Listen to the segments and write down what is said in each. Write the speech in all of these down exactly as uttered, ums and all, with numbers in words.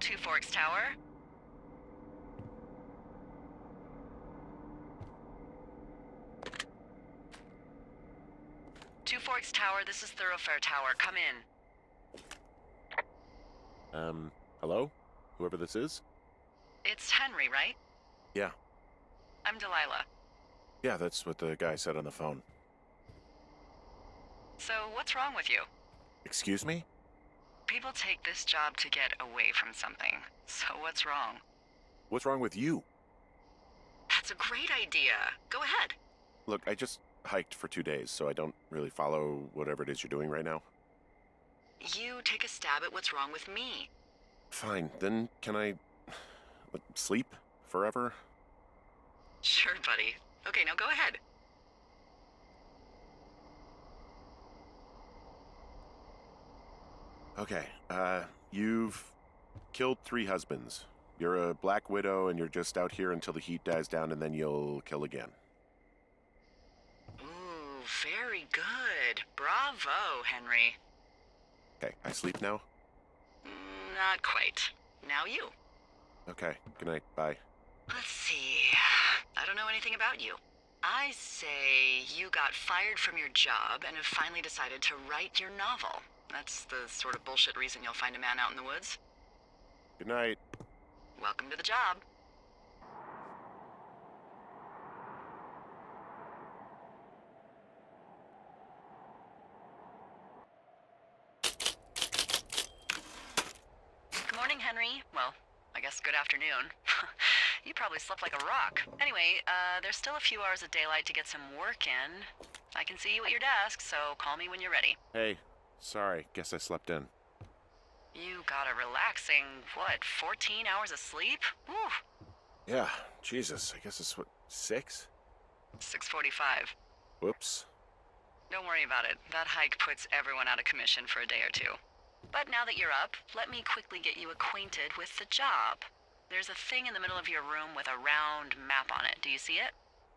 Two Forks Tower. Two Forks Tower, this is Thoroughfare Tower. Come in. Um, hello? Whoever this is? It's Henry, right? Yeah. I'm Delilah. Yeah, that's what the guy said on the phone. So, what's wrong with you? Excuse me? People take this job to get away from something. So what's wrong? What's wrong with you? That's a great idea. Go ahead. Look, I just hiked for two days, so I don't really follow whatever it is you're doing right now. You take a stab at what's wrong with me. Fine, then can I... like, sleep? Forever? Sure, buddy. Okay, now go ahead. Okay, uh, you've killed three husbands. You're a black widow and you're just out here until the heat dies down and then you'll kill again. Ooh, very good. Bravo, Henry. Okay, I sleep now? Mm, not quite. Now you. Okay, good night, bye. Let's see. I don't know anything about you. I say you got fired from your job and have finally decided to write your novel. That's the sort of bullshit reason you'll find a man out in the woods. Good night. Welcome to the job. Good morning, Henry. Well, I guess good afternoon. You probably slept like a rock. Anyway, uh, there's still a few hours of daylight to get some work in. I can see you at your desk, so call me when you're ready. Hey, sorry, guess I slept in. You got a relaxing, what, fourteen hours of sleep? Whew. Yeah, Jesus, I guess it's what, six? six forty-five. Whoops. Don't worry about it. That hike puts everyone out of commission for a day or two. But now that you're up, let me quickly get you acquainted with the job. There's a thing in the middle of your room with a round map on it. Do you see it?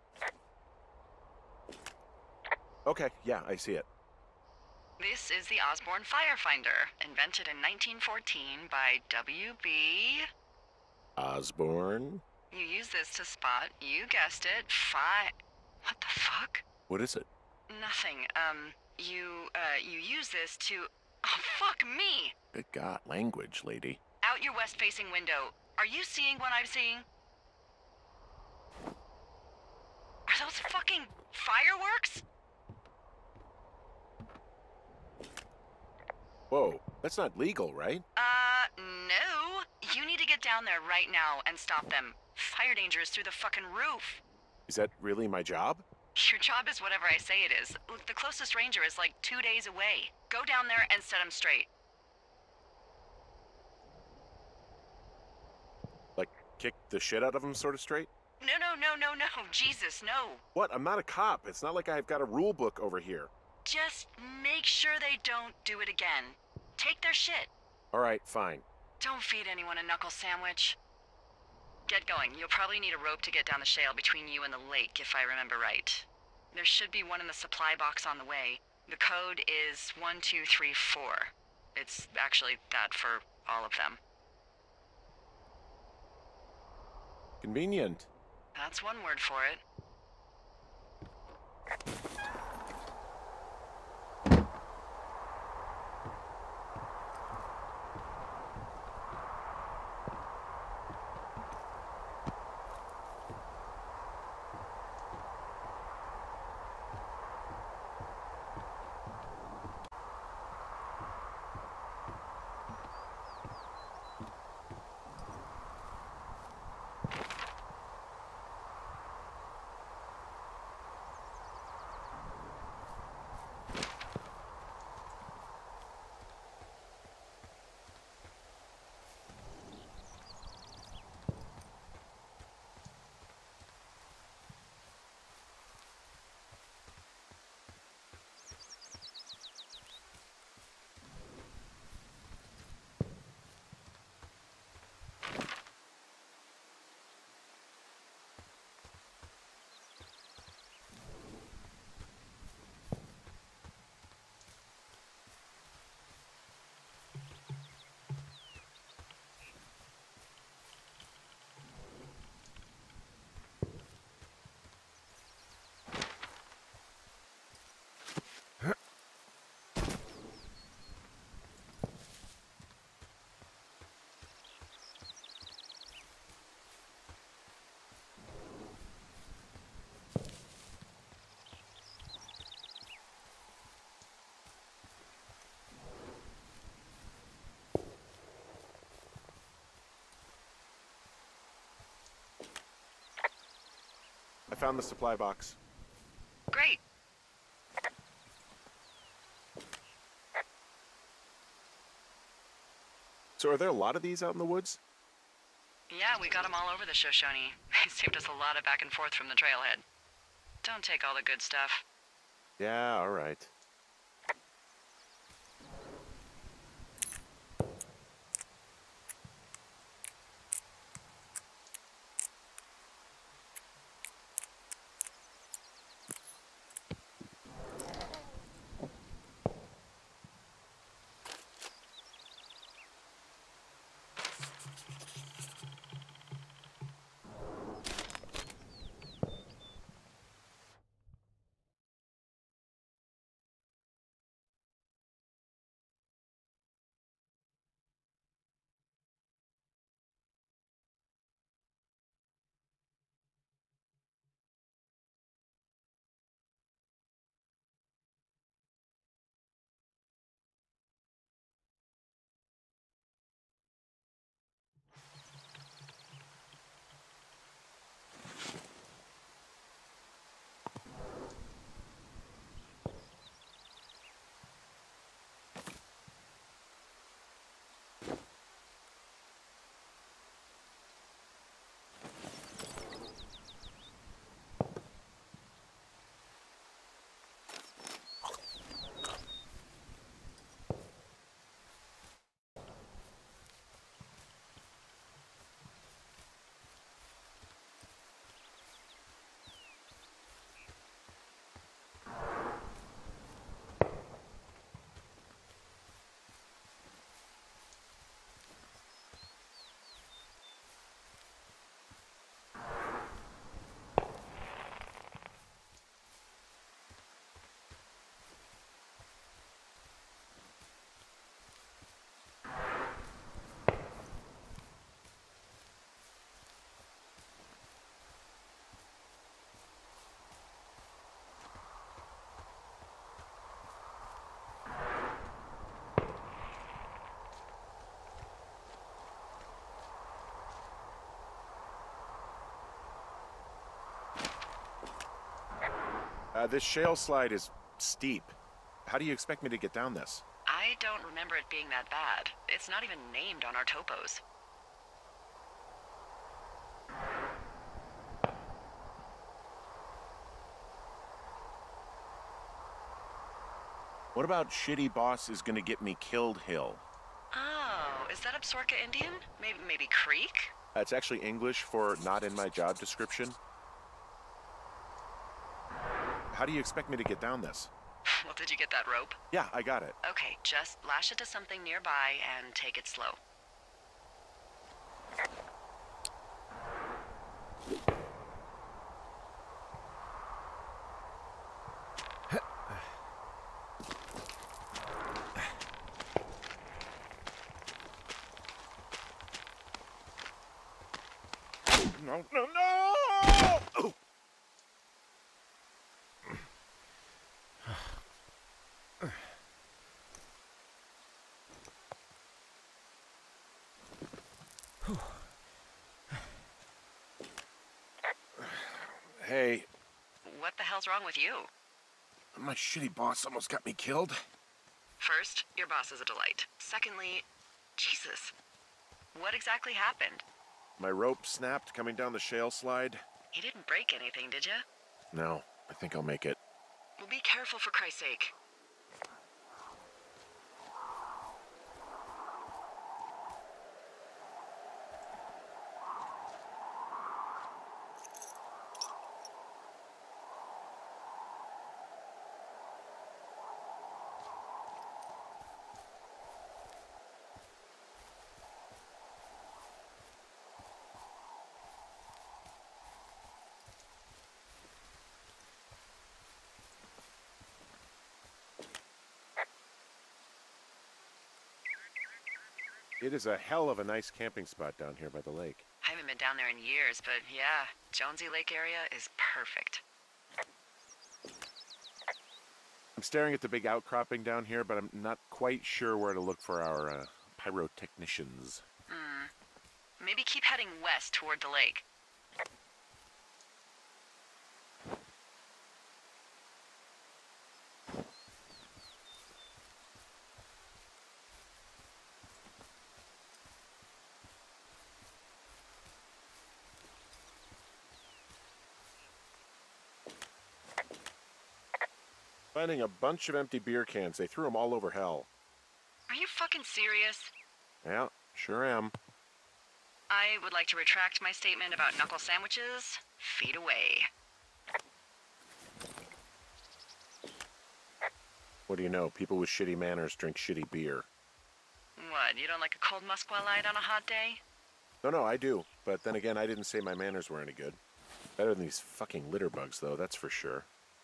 Okay, yeah, I see it. This is the Osborne Firefinder, invented in nineteen fourteen by W B Osborne? You use this to spot, you guessed it, fi... What the fuck? What is it? Nothing. Um, you, uh, you use this to... Oh, fuck me! Good God, language, lady. Out your west-facing window. Are you seeing what I'm seeing? Are those fucking fireworks? Whoa, that's not legal, right? Uh, no. You need to get down there right now and stop them. Fire danger is through the fucking roof. Is that really my job? Your job is whatever I say it is. Look, the closest ranger is like two days away. Go down there and set him straight. Like, kick the shit out of him sort of straight? No, no, no, no, no. Jesus, no. What? I'm not a cop. It's not like I've got a rule book over here. Just make sure they don't do it again. Take their shit. All right, fine. Don't feed anyone a knuckle sandwich. Get going. You'll probably need a rope to get down the shale between you and the lake, if I remember right. There should be one in the supply box on the way. The code is one two three four. It's actually that for all of them. Convenient. That's one word for it. found the supply box. Great. So are there a lot of these out in the woods? Yeah, we got them all over the Shoshone. They saved us a lot of back and forth from the trailhead. Don't take all the good stuff. Yeah, all right. Uh, this shale slide is steep. How do you expect me to get down this? I don't remember it being that bad. It's not even named on our topos. What about Shitty Boss is gonna get me killed hill? Oh, is that Absorka Indian? Maybe, maybe Creek? That's actually English for not in my job description. How do you expect me to get down this? Well, did you get that rope? Yeah, I got it. Okay, just lash it to something nearby and take it slow. No, no, no! Oh. Hey. What the hell's wrong with you? My shitty boss almost got me killed. First, your boss is a delight. Secondly, Jesus. What exactly happened? My rope snapped coming down the shale slide. You didn't break anything, did you? No, I think I'll make it. Well, be careful for Christ's sake. It is a hell of a nice camping spot down here by the lake. I haven't been down there in years, but yeah, Jonesy Lake area is perfect. I'm staring at the big outcropping down here, but I'm not quite sure where to look for our uh, pyrotechnicians. Hmm. Maybe keep heading west toward the lake. Finding a bunch of empty beer cans. They threw them all over hell. Are you fucking serious? Yeah, sure am. I would like to retract my statement about knuckle sandwiches. Feet away. What do you know? People with shitty manners drink shitty beer. What, you don't like a cold Musqua Light on a hot day? No, no, I do. But then again, I didn't say my manners were any good. Better than these fucking litter bugs, though, that's for sure.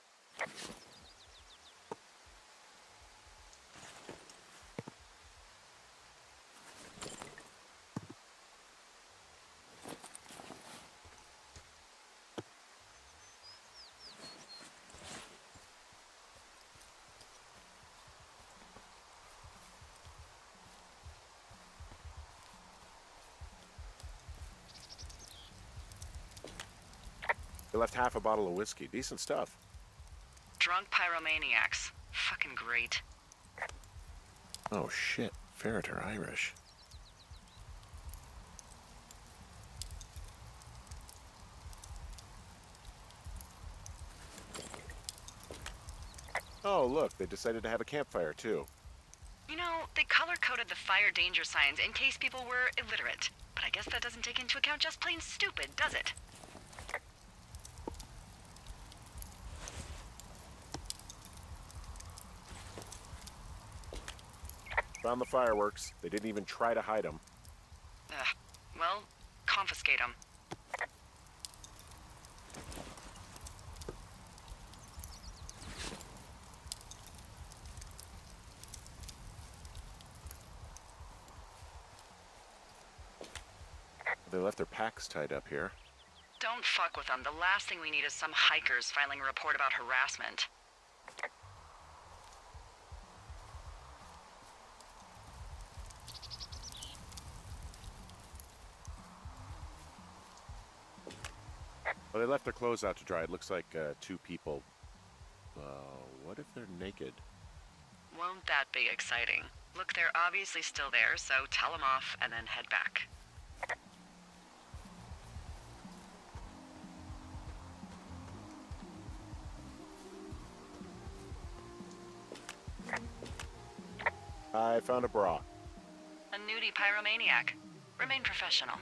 They left half a bottle of whiskey. Decent stuff. Drunk pyromaniacs. Fucking great. Oh, shit. Ferret are Irish. Oh, look. They decided to have a campfire, too. You know, they color-coded the fire danger signs in case people were illiterate. But I guess that doesn't take into account just plain stupid, does it? Found the fireworks. They didn't even try to hide them. Ugh. Well, confiscate them. They left their packs tied up here. Don't fuck with them. The last thing we need is some hikers filing a report about harassment. Well, they left their clothes out to dry. It looks like uh, two people. Uh, what if they're naked? Won't that be exciting? Look, they're obviously still there, so tell them off and then head back. I found a bra. A nudie pyromaniac. Remain professional.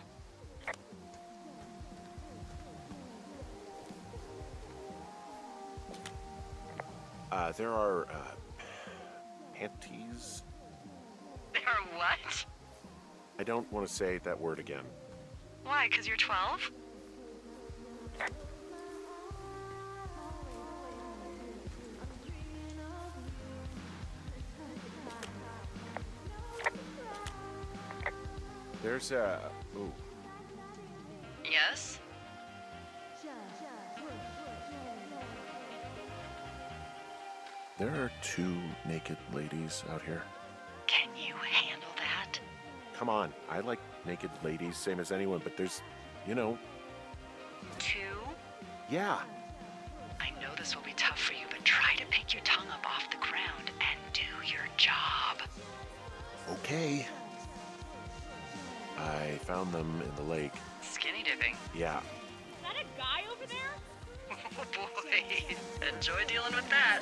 Uh, there are, uh, panties? There are what? I don't want to say that word again. Why, because you're twelve? There's a... Ooh. Yes? There are two naked ladies out here. Can you handle that? Come on, I like naked ladies, same as anyone, but there's, you know... Two? Yeah. I know this will be tough for you, but try to pick your tongue up off the ground and do your job. Okay. I found them in the lake. Skinny dipping. Yeah. Is that a guy over there? Oh boy. Enjoy dealing with that.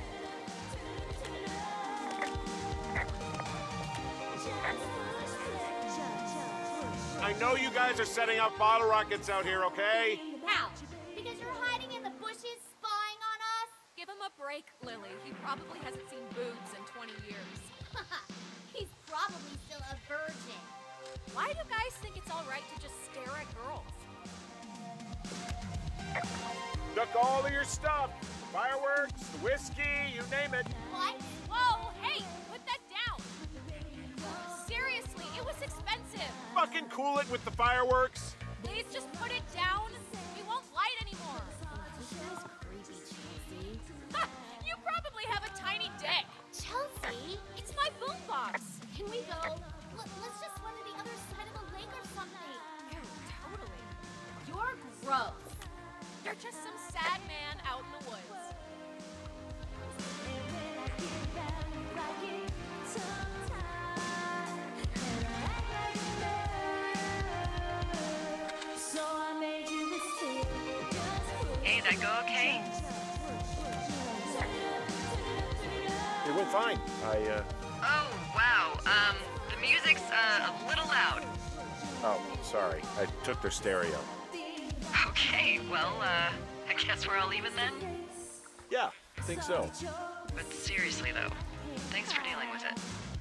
I know you guys are setting up bottle rockets out here, okay? How? Because you're hiding in the bushes spying on us? Give him a break, Lily. He probably hasn't seen boobs in twenty years. He's probably still a virgin. Why do guys think it's all right to just stare at girls? Took all of your stuff. Fireworks, whiskey, you name it. What? Whoa, hey, put that down. Seriously, it was expensive. Fucking cool it with the fireworks. Please just put it down. We won't light anymore. That's creepy, Chelsea. Ha, you probably have a tiny dick. Chelsea? It's my boombox. Can we go? L let's just run to the other side of the lake or something. Yeah, totally. You're gross. You're just some sad man out in the woods. Hey, that go okay? fine. I, uh... Oh, wow. Um, the music's, uh, a little loud. Oh, sorry. I took their stereo. Okay, well, uh, I guess we're all leaving then? Yeah, I think so. But seriously, though, thanks for dealing with it.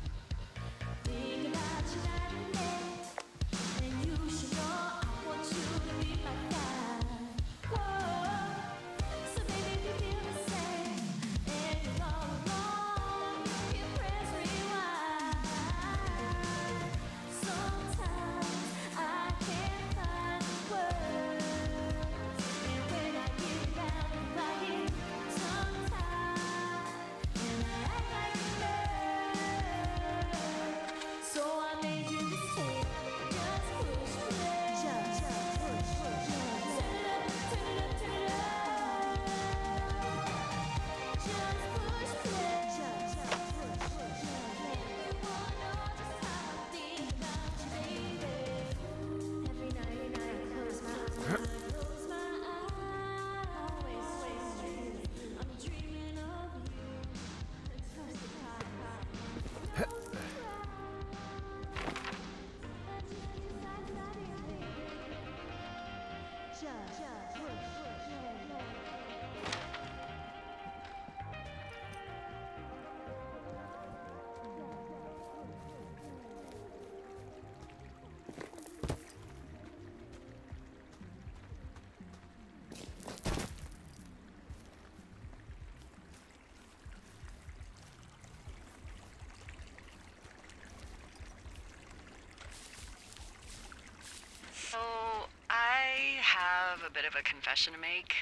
So, I have a bit of a confession to make.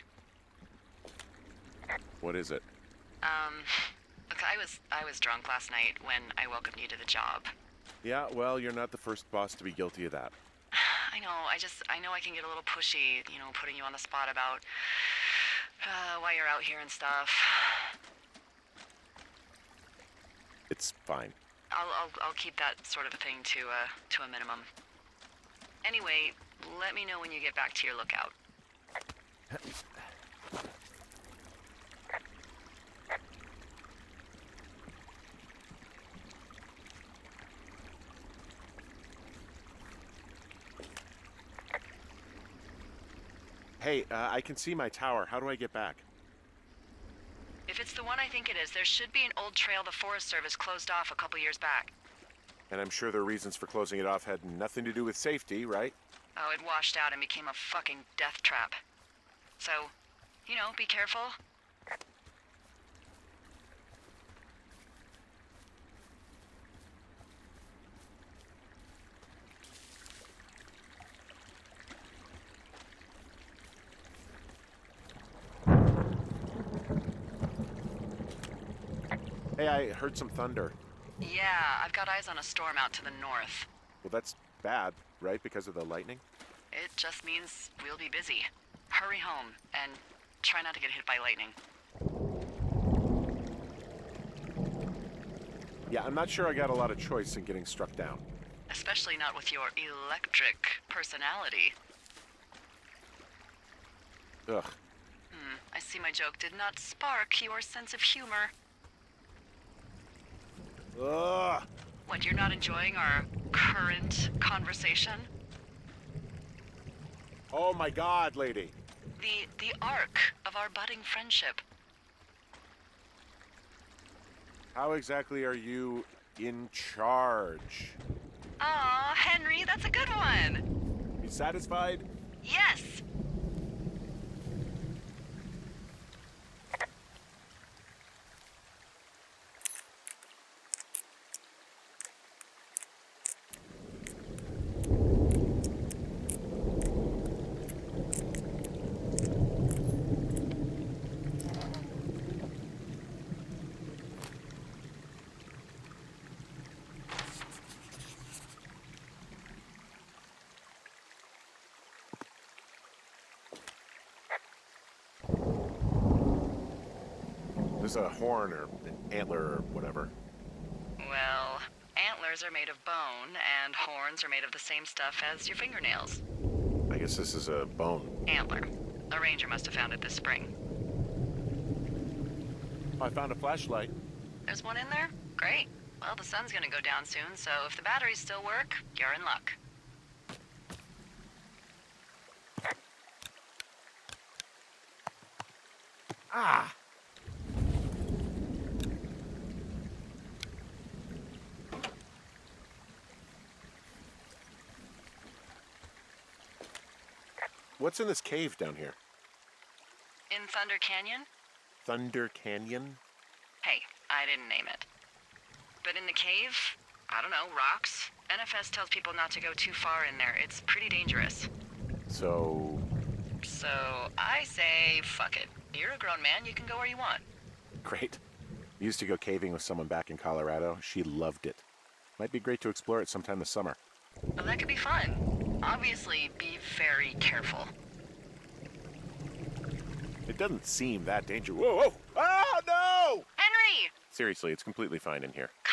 What is it? Um, look, I was I was drunk last night when I welcomed you to the job. Yeah, well, you're not the first boss to be guilty of that. I know, I just, I know I can get a little pushy, you know, putting you on the spot about uh, why you're out here and stuff. It's fine. I'll, I'll, I'll keep that sort of a thing to, uh, to a minimum. Anyway, let me know when you get back to your lookout. Hey, uh, I can see my tower. How do I get back? If it's the one I think it is, there should be an old trail the Forest Service closed off a couple years back. And I'm sure their reasons for closing it off had nothing to do with safety, right? Oh, it washed out and became a fucking death trap. So, you know, be careful. Hey, I heard some thunder. Yeah, I've got eyes on a storm out to the north. Well, that's bad, right? Because of the lightning? It just means we'll be busy. Hurry home, and try not to get hit by lightning. Yeah, I'm not sure I got a lot of choice in getting struck down. Especially not with your electric personality. Ugh. Hmm, I see my joke did not spark your sense of humor. Ugh. What, you're not enjoying our current conversation? Oh my God, lady. The, the arc of our budding friendship. How exactly are you in charge? Aw, Henry, that's a good one. You satisfied? Yes. There's a horn or an antler or whatever. Well, antlers are made of bone, and horns are made of the same stuff as your fingernails. I guess this is a bone. Antler. A ranger must have found it this spring. I found a flashlight. There's one in there? Great. Well, the sun's gonna go down soon, so if the batteries still work, you're in luck. Ah! What's in this cave down here? In Thunder Canyon? Thunder Canyon? Hey, I didn't name it. But in the cave, I don't know, rocks? N F S tells people not to go too far in there. It's pretty dangerous. So... So, I say, fuck it. You're a grown man, you can go where you want. Great. Used to go caving with someone back in Colorado. She loved it. Might be great to explore it sometime this summer. Well, that could be fun. Obviously, be very careful. It doesn't seem that dangerous. Whoa, whoa! Oh, no! Henry! Seriously, it's completely fine in here.